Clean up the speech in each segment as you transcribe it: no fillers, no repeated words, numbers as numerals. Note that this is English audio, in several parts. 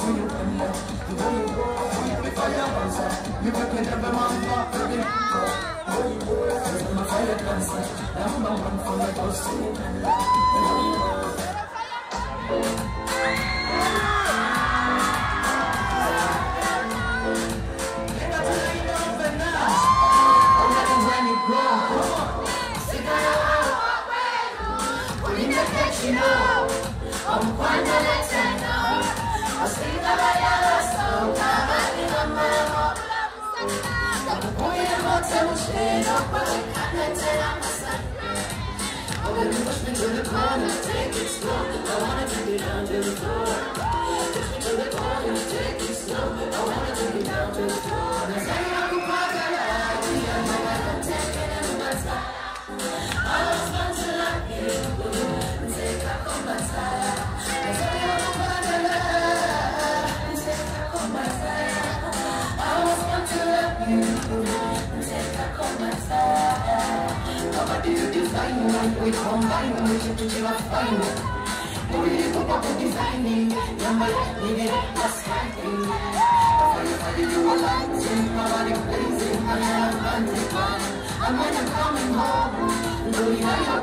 you can love. The way you go, before you answer. You can never man for the my fire dancer. Number one for the ghost to you can love. You know, I'm quite a little. I see the way I so I'm in a man. I'm going to tell shit up, but I can't tell my son. Oh, when you push me to the corner, take it slow. I wanna take it down to the floor. Push me to the corner, take it slow. I wanna take it down to the floor. I say I'm a part of the idea, I don't take it in my time. I was born to love you. We combine, we should do a fine. We go back to designing. Number, leave it, just hiding. For you, you are lighting, my body blazing. I am hunting, and when I'm coming home, do you know your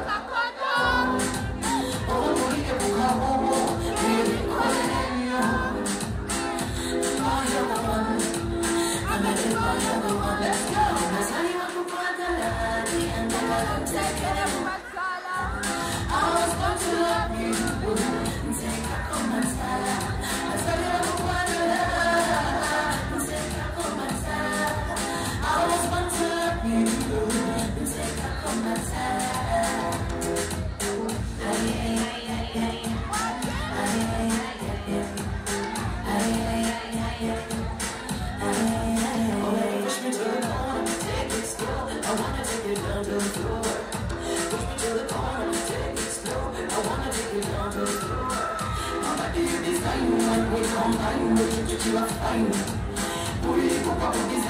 you are fine. We go back to